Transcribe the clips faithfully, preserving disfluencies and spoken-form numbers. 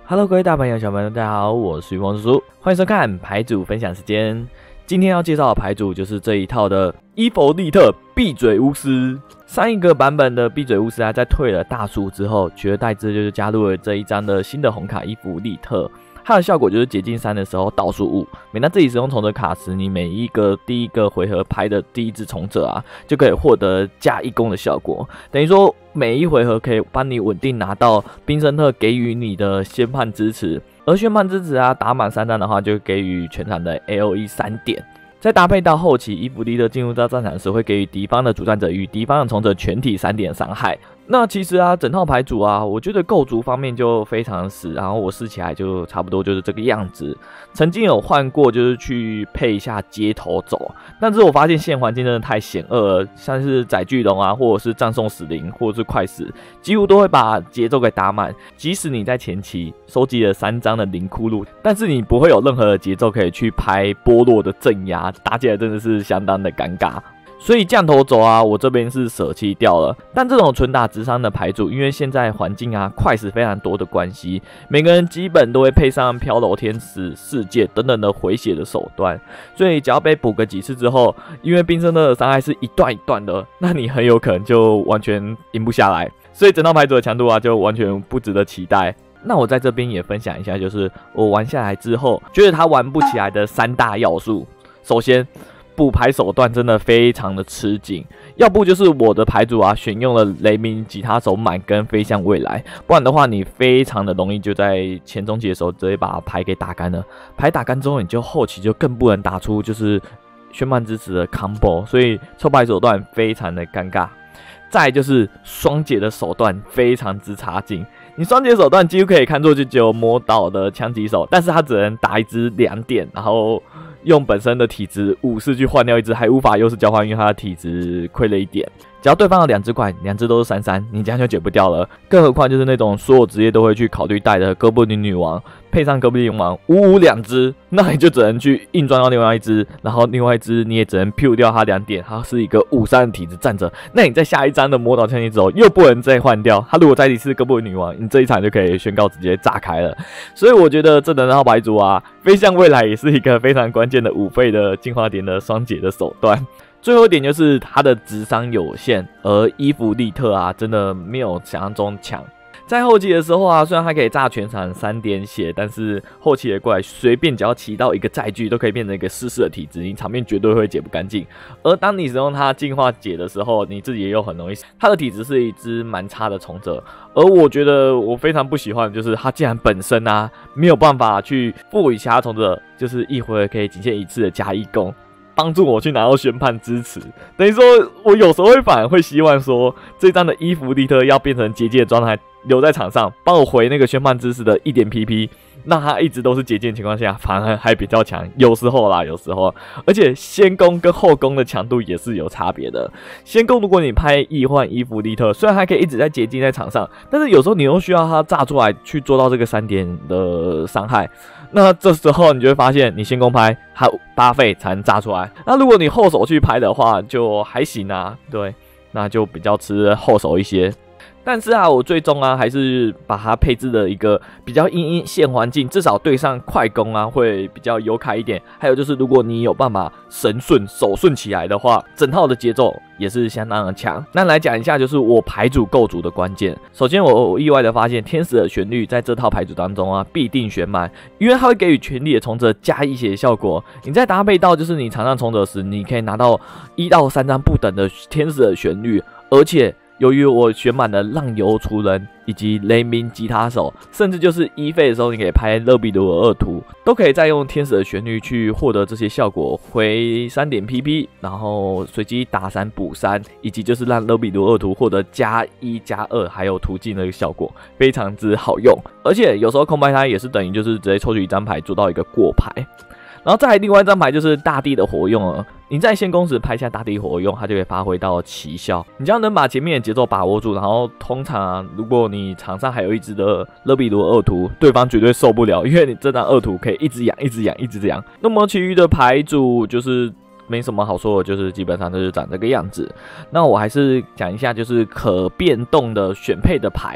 Hello， 各位大朋友、小朋友，大家好，我是汪叔叔，欢迎收看牌组分享时间。今天要介绍的牌组就是这一套的伊芙利特闭嘴巫师。上一个版本的闭嘴巫师啊，在退了大树之后，取而代之就是加入了这一张的新的红卡伊芙利特。它的效果就是解禁三的时候倒数五，每当自己使用从者卡时，你每一个第一个回合拍的第一只从者啊，就可以获得加一攻的效果。等于说每一回合可以帮你稳定拿到冰森特给予你的宣判支持，而宣判支持啊打满三张的话，就给予全场的 A O E 三点。再搭配到后期伊芙利特进入到战场时，会给予敌方的主战者与敌方的从者全体三点伤害。那其实啊，整套牌组啊，我觉得构筑方面就非常死，然后我试起来就差不多就是这个样子。曾经有换过，就是去配一下街头走，但是我发现现环境真的太险恶了，像是载巨龙啊，或者是葬送死灵，或者是快死，几乎都会把节奏给打满。即使你在前期收集了三张的灵窟窿，但是你不会有任何的节奏可以去拍波洛的镇压，打起来真的是相当的尴尬。所以降头走啊，我这边是舍弃掉了。但这种纯打直伤的牌组，因为现在环境啊快死非常多的关系，每个人基本都会配上飘柔天使、世界等等的回血的手段，所以只要被补个几次之后，因为冰森特的伤害是一段一段的，那你很有可能就完全赢不下来。所以整套牌组的强度啊，就完全不值得期待。那我在这边也分享一下，就是我玩下来之后，觉得他玩不起来的三大要素。首先，补牌手段真的非常的吃紧，要不就是我的牌组啊选用了雷鸣吉他手满跟飞向未来，不然的话你非常的容易就在前中期的时候直接把牌给打干了。牌打干之后，你就后期就更不能打出就是宣判支持的 combo， 所以抽牌手段非常的尴尬。再来就是双节的手段非常之差劲，你双节手段几乎可以看作就只有魔导的枪击手，但是他只能打一支两点，然后用本身的体质武士去换掉一只，还无法优势交换，因为他的体质亏了一点。只要对方有两只怪，两只都是三三，你这样就解不掉了。更何况就是那种所有职业都会去考虑带的哥布林女王，配上哥布林王五五两只，那你就只能去硬装到另外一只，然后另外一只你也只能 P 掉它两点，它是一个五三的体质站着。那你在下一张的魔导枪击之后又不能再换掉，他如果再一次哥布林女王，你这一场就可以宣告直接炸开了。所以我觉得这整套牌组啊，飞向未来也是一个非常关键的五费的进化点的双节的手段。最后一点就是它的直伤有限，而伊芙利特啊，真的没有想象中强。在后期的时候啊，虽然它可以炸全场三点血，但是后期的怪随便只要骑到一个载具，都可以变成一个湿湿的体质，你场面绝对会解不干净。而当你使用它进化解的时候，你自己也有很容易，它的体质是一只蛮差的从者。而我觉得我非常不喜欢的就是它竟然本身啊没有办法去赋予其他从者，就是一回合可以仅限一次的加一攻，帮助我去拿到宣判支持。等于说我有时候会反而会希望说，这张的伊芙利特要变成结界的状态留在场上，帮我回那个宣判支持的一点 P P， 那他一直都是结界的情况下反而还比较强，有时候啦有时候，而且先攻跟后攻的强度也是有差别的。先攻如果你拍易换伊芙利特，虽然还可以一直在结界在场上，但是有时候你又需要他炸出来去做到这个三点的伤害，那这时候你就会发现，你先攻拍还有八费才能炸出来。那如果你后手去拍的话，就还行啊，对，那就比较吃后手一些。但是啊，我最终啊还是把它配置了一个比较阴阴线环境，至少对上快攻啊会比较优开一点。还有就是，如果你有办法神顺手顺起来的话，整套的节奏也是相当的强。那来讲一下，就是我牌组构筑的关键。首先我，我意外的发现，天使的旋律在这套牌组当中啊必定选满，因为它会给予全力的从者加一血的效果。你再搭配到就是你场上从者时，你可以拿到一到三张不等的天使的旋律，而且由于我选满了浪游厨人以及雷鸣吉他手，甚至就是一费的时候，你可以拍勒比鲁尔二图，都可以再用天使的旋律去获得这些效果，回三点 P P， 然后随机打三补三，以及就是让勒比鲁二图获得加一加二，还有途径的效果，非常之好用。而且有时候空拍它也是等于就是直接抽取一张牌做到一个过牌。然后再来另外一张牌就是大地的活用了，你在先攻时拍下大地活用，它就可以发挥到奇效。你这样能把前面的节奏把握住，然后通常啊，如果你场上还有一只的勒比罗二图，对方绝对受不了，因为你这张二图可以一直养、一直养、一直养。那么其余的牌组就是没什么好说的，就是基本上就是长这个样子。那我还是讲一下，就是可变动的选配的牌。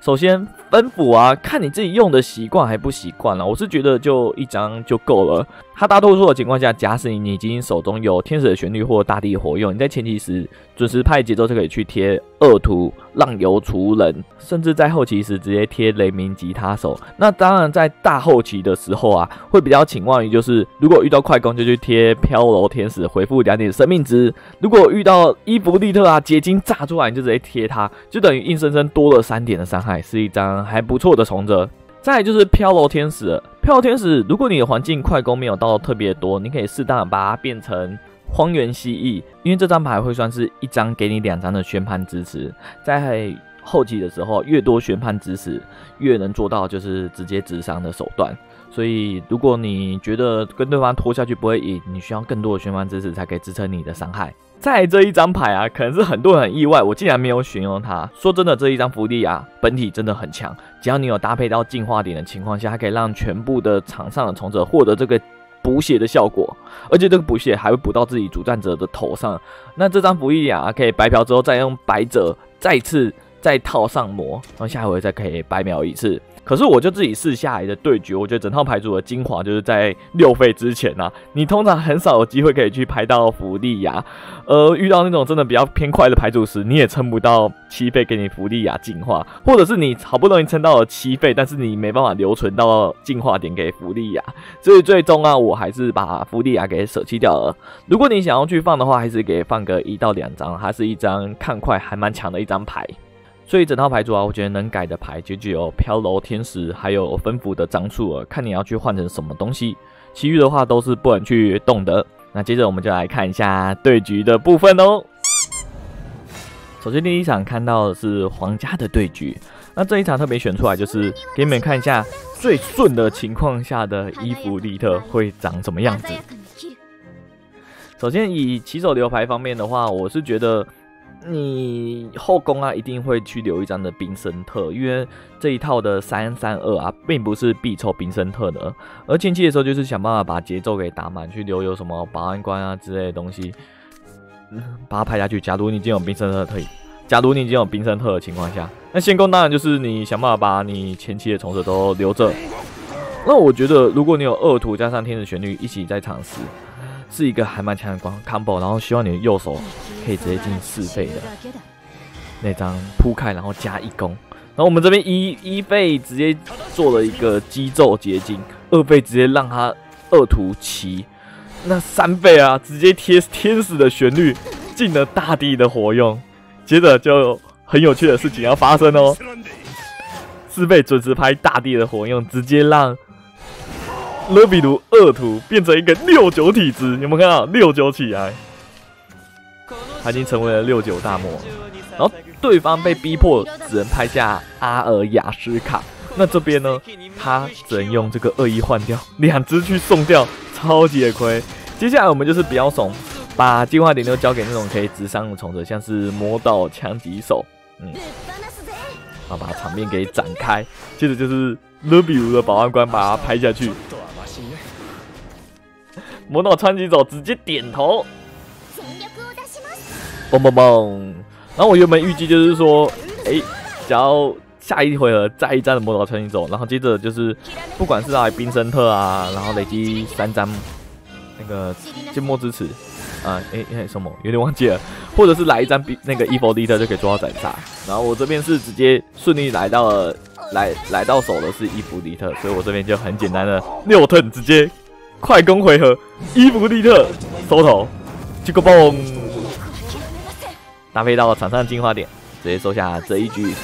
首先分符啊，看你自己用的习惯还不习惯了。我是觉得就一张就够了。它大多数的情况下，假使你已经手中有天使的旋律或大地火用，你在前期时准时拍节奏就可以去贴恶徒、浪游除人，甚至在后期时直接贴雷鸣吉他手。那当然在大后期的时候啊，会比较倾向于就是如果遇到快攻就去贴飘柔天使回复两点生命值，如果遇到伊芙利特啊结晶炸出来，你就直接贴它，就等于硬生生多了三点的伤害，是一张还不错的重折。再来就是飘柔天使了，飘柔天使，如果你的环境快攻没有到特别多，你可以适当的把它变成荒原蜥蜴，因为这张牌会算是一张给你两张的宣判支持，在后期的时候，越多宣判支持，越能做到就是直接直伤的手段。所以，如果你觉得跟对方拖下去不会赢，你需要更多的宣判支持才可以支撑你的伤害。再来这一张牌啊，可能是很多人很意外，我竟然没有选用它。说真的，这一张福利啊，本体真的很强，只要你有搭配到进化点的情况下，它可以让全部的场上的从者获得这个补血的效果，而且这个补血还会补到自己主战者的头上。那这张福利啊，可以白嫖之后再用白折再次再套上魔，然后下回再可以白秒一次。可是我就自己试下来的对决，我觉得整套牌组的精华就是在六费之前啊，你通常很少有机会可以去拍到福利亚，而遇到那种真的比较偏快的牌组时，你也撑不到七费给你福利亚进化，或者是你好不容易撑到了七费，但是你没办法留存到进化点给福利亚，所以最终啊，我还是把福利亚给舍弃掉了。如果你想要去放的话，还是给放个一到两张，它是一张看快还蛮强的一张牌。所以整套牌组啊，我觉得能改的牌就只有飘柔天使，还有分符的张数了，看你要去换成什么东西。其余的话都是不能去动的。那接着我们就来看一下对局的部分哦。首先第一场看到的是皇家的对局，那这一场特别选出来就是给你们看一下最顺的情况下的伊芙利特会长什么样子。首先以起手流牌方面的话，我是觉得你后宫啊，一定会去留一张的冰生特，因为这一套的三三二啊，并不是必抽冰生特的，而前期的时候就是想办法把节奏给打满，去留有什么保安官啊之类的东西，嗯、把它拍下去。假如你已经有冰生特，可以；假如你已经有冰生特的情况下，那先攻当然就是你想办法把你前期的从者都留着。那我觉得，如果你有二图加上天使旋律一起在场时，是一个还蛮强的 combo， 然后希望你的右手可以直接进四费的那张铺开，然后加一攻。然后我们这边一一费直接做了一个击咒结晶，二费直接让他二图齐，那三费啊直接贴天使的旋律进了大地的火用。接着就很有趣的事情要发生哦，四费准时拍大地的火用，直接让勒比卢二图变成一个六九体质，有没有看到六九起来？他已经成为了六九大魔，然后对方被逼迫只能拍下阿尔雅斯卡，那这边呢，他只能用这个二一换掉，两只去送掉，超级的亏。接下来我们就是比较怂，把进化点都交给那种可以直伤的从者，像是魔导枪击手，嗯，然后把场面给展开。接着就是勒比卢的保安官把他拍下去。魔导穿击手直接点头，嘣嘣嘣！然后我原本预计就是说，哎、欸，只要下一回合再一张的魔导穿击手，然后接着就是不管是来冰生特啊，然后累积三张那个缄默之齿啊，哎、欸、哎、欸、什么有点忘记了，或者是来一张那个伊芙利特就可以做到斩杀。然后我这边是直接顺利来到了来来到手的是伊芙利特，所以我这边就很简单的六 turn 直接。快攻回合，伊芙利特收头，这个嘣，搭配到场上进化点，直接收下这一局。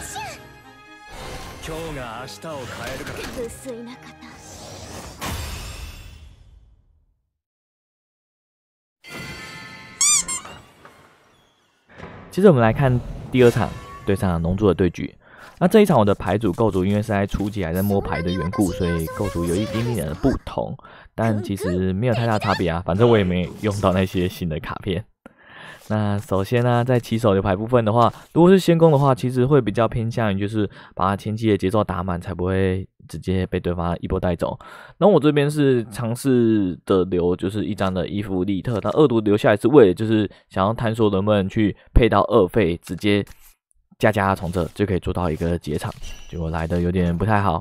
接着我们来看第二场对上龙珠的对局。那这一场我的牌组构筑因为是在初级还在摸牌的缘故，所以构筑有一点点的不同，但其实没有太大差别啊，反正我也没用到那些新的卡片。那首先呢、啊，在起手流牌部分的话，如果是先攻的话，其实会比较偏向于就是把前期的节奏打满，才不会直接被对方一波带走。然后我这边是尝试的留就是一张的伊芙利特，但二图留下来是为了就是想要探索能不能去配到二费直接加加从这就可以做到一个结场，结果来的有点不太好。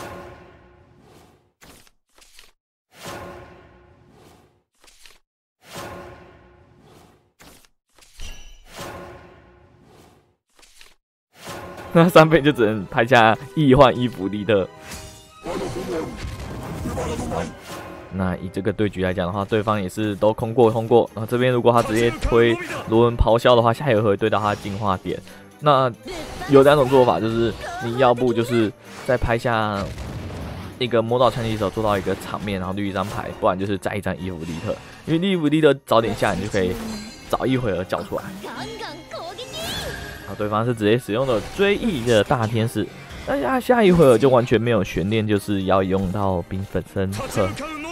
那三倍就只能拍下易换伊芙利特。那以这个对局来讲的话，对方也是都空过通过。然后这边如果他直接推罗文咆哮的话，下一回合对到他的进化点。那有两种做法，就是你要不就是再拍下一个魔导枪击手做到一个场面，然后绿一张牌，不然就是再一张伊芙利特。因为伊芙利特早点下，你就可以早一回合叫出来。然后对方是直接使用了追忆的大天使，那下下一回合就完全没有悬念，就是要用到冰粉身特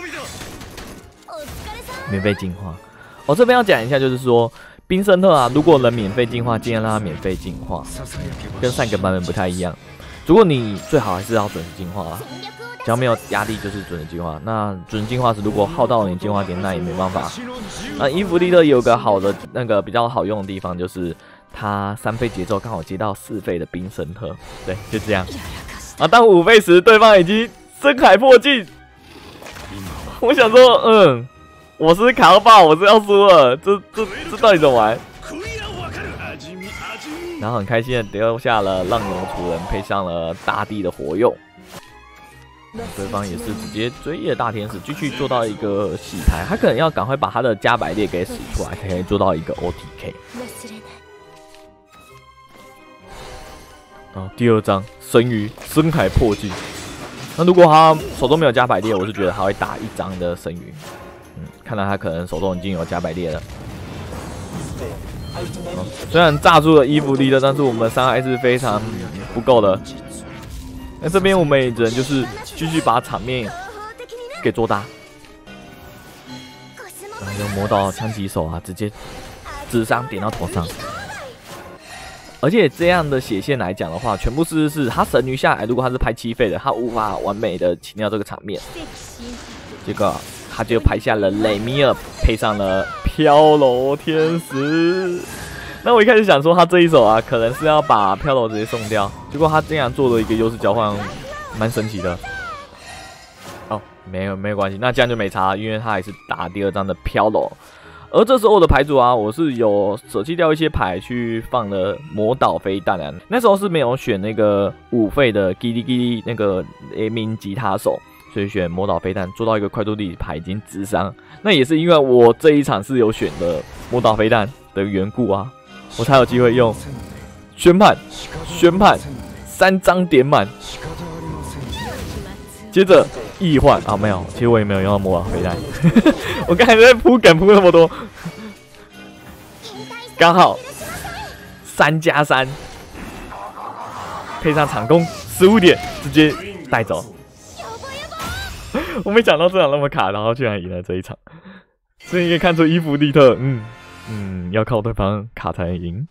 免费进化。我、哦、这边要讲一下，就是说冰森特啊，如果能免费进化，尽量让它免费进化，跟上个版本不太一样。如果你最好还是要准时进化啦，只要没有压力就是准时进化。那准进化时如果耗到你进化点，那也没办法。那伊芙利特有个好的那个比较好用的地方，就是它三费节奏刚好接到四费的冰森特，对，就这样。啊，当五费时，对方已经深海破境。我想说，嗯，我是卡到爆，我是要输了，这这这到底怎么玩？然后很开心的丢下了浪游楚人，配上了大地的火用。对方也是直接追忆的大天使，继续做到一个洗牌，他可能要赶快把他的加百列给使出来，才可以做到一个 O T K。然后第二张神鱼深海破境，那如果他手中没有加百列，我是觉得他会打一张的神鱼。嗯，看来他可能手中已经有加百列了。哦、虽然炸出了伊芙利特，但是我们伤害是非常不够的。那这边我们也只能就是继续把场面给做大。然后用魔导枪击手啊，直接智商点到头上。而且这样的血线来讲的话，全部是是他神鱼下来，如果他是拍七费的，他无法完美的清掉这个场面。结果他就拍下了雷米尔，配上了飘柔天使。那我一开始想说他这一手啊，可能是要把飘柔直接送掉，结果他这样做了一个优势交换，蛮神奇的。哦，没有没有关系，那这样就没差，因为他还是打第二张的飘柔。而这时候的牌组啊，我是有舍弃掉一些牌去放了魔导飞弹啊。那时候是没有选那个五费的叽哩叽哩那个雷鸣吉他手，所以选魔导飞弹做到一个快速力牌已经直伤。那也是因为我这一场是有选的魔导飞弹的缘故啊，我才有机会用宣判宣判三张点满，接着易换啊，没有，其实我也没有用到魔导飞弹。我刚才在铺梗铺那么多，刚好三加三，配上场攻十五点，直接带走。我没想到这场那么卡，然后居然赢了这一场，所以可以看出伊芙利特，嗯嗯，要靠对方卡才能赢。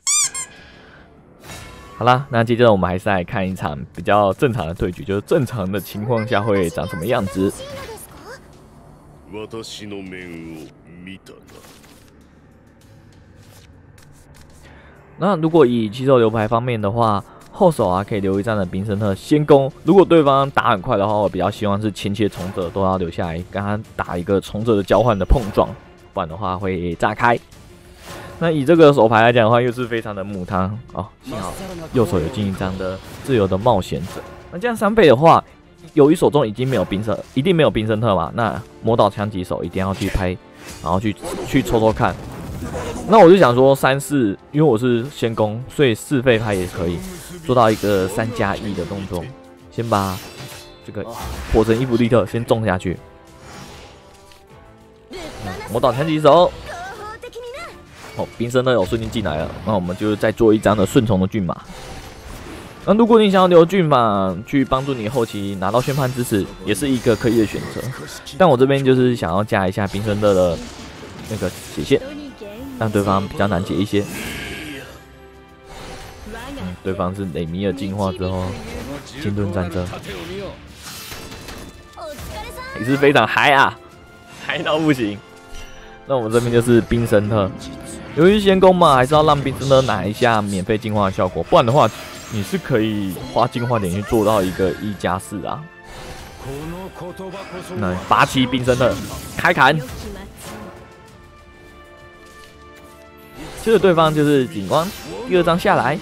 好啦，那接着我们还是来看一场比较正常的对局，就是正常的情况下会长什么样子。那如果以起手流牌方面的话，后手啊可以留一张的冰森特先攻。如果对方打很快的话，我比较希望是前期的重者都要留下来，跟他打一个重者的交换的碰撞，不然的话会炸开。那以这个手牌来讲的话，又是非常的母汤哦。幸好右手有进一张的自由的冒险者。那这样三倍的话，由于手中已经没有冰森，一定没有冰森特嘛，那魔导枪击手一定要去拍，然后去去抽抽看。那我就想说三四，因为我是先攻，所以四费拍也可以做到一个三加一的动作，先把这个火神伊芙利特先种下去。嗯、魔导枪击手。哦，冰森特有顺利进来了，那我们就再做一张的顺从的骏马。那如果你想要留骏马去帮助你后期拿到宣判支持，也是一个可以的选择。但我这边就是想要加一下冰森特的那个血线，让对方比较难解一些。嗯，对方是雷米尔进化之后，金盾战争也是非常嗨啊，嗨到不行。那我们这边就是冰森特。 由于先攻嘛，还是要让冰真的拿一下免费净化的效果，不然的话，你是可以花净化点去做到一个一加四啊。那拔起冰真的开砍，接着对方就是景光，第二张下来，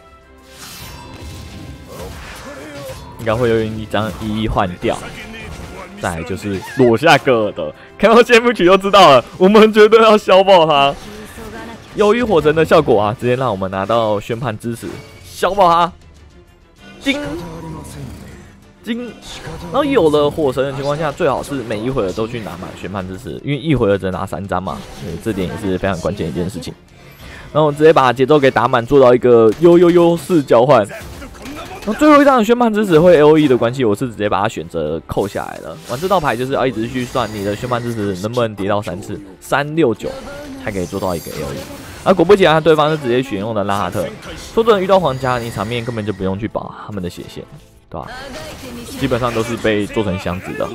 应该会有一张一一换掉。再来就是裸下戈尔的，看到先锋曲就知道了，我们绝对要消爆他。由于火神的效果啊，直接让我们拿到宣判支持，消爆他。金金，然后有了火神的情况下，最好是每一回合都去拿满宣判支持，因为一回合只能拿三张嘛，所以这点也是非常关键的一件事情。然后直接把节奏给打满，做到一个悠悠悠式交换。然后最后一张的宣判支持会 L O E 的关系，我是直接把它选择扣下来了。玩这道牌就是要一直去算你的宣判支持能不能叠到三次，三六九才可以做到一个 L O E。而果不其然，对方是直接选用了拉哈特。说真的，遇到皇家，你场面根本就不用去保他们的血线，对吧？基本上都是被做成箱子的。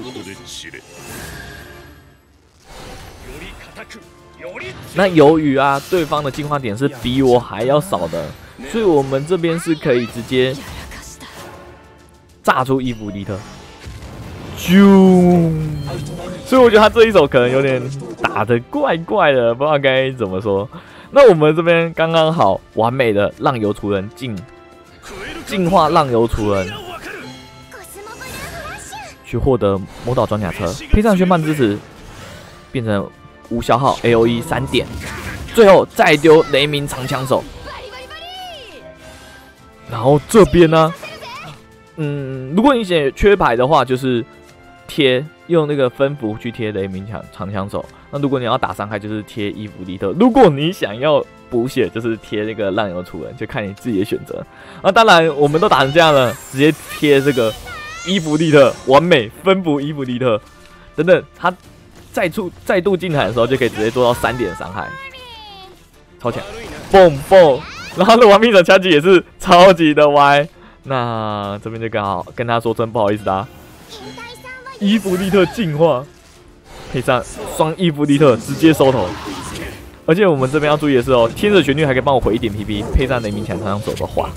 那由于啊，对方的进化点是比我还要少的，所以我们这边是可以直接炸出伊芙利特，啾！所以我觉得他这一手可能有点打得怪怪的，不知道该怎么说。那我们这边刚刚好完美的浪游厨人进进化浪游厨人，去获得魔导装甲车，配上宣判支持，变成无消耗 A O E 三点，最后再丢雷鸣长枪手。然后这边呢，嗯，如果你写缺牌的话，就是贴用那个分符去贴雷鸣长长枪手。那如果你要打伤害，就是贴伊芙利特。如果你想要补血，就是贴那个浪游厨人，就看你自己的选择。那当然，我们都打成这样了，直接贴这个伊芙利特，完美分符伊芙利特等等，他再出再度进场的时候，就可以直接做到三点伤害，超强，蹦蹦。然后的亡命者枪击也是超级的歪。那这边就刚好跟他说声不好意思啦。伊芙利特进化，配上双伊芙利特直接收头。而且我们这边要注意的是哦，天使旋律还可以帮我回一点 P P， 配上雷鸣强枪手的话。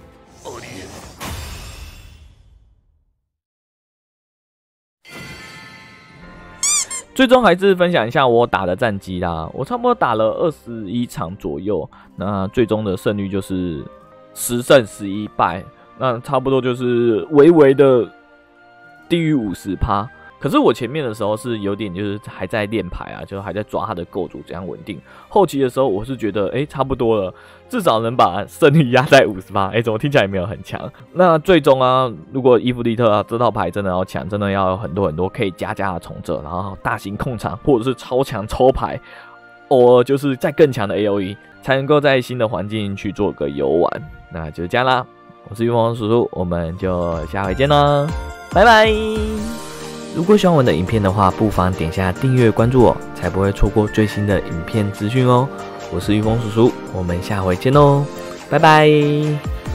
最终还是分享一下我打的战绩啦，我差不多打了二十一场左右，那最终的胜率就是十胜十一败，那差不多就是微微的低于 百分之五十。可是我前面的时候是有点就是还在练牌啊，就是还在抓他的构筑这样稳定。后期的时候我是觉得哎、欸、差不多了，至少能把胜率压在 百分之五十。哎、欸，怎么听起来也没有很强？那最终啊，如果伊芙利特啊这套牌真的要强，真的要有很多很多可以加加的重折，然后大型控场或者是超强抽牌，偶尔就是再更强的 A O E， 才能够在新的环境去做个游玩。那就是这样啦，我是玉峰叔叔，我们就下回见啦，拜拜。如果喜欢我的影片的话，不妨点下订阅关注我，才不会错过最新的影片资讯哦。我是玉峰叔叔，我们下回见喽，拜拜。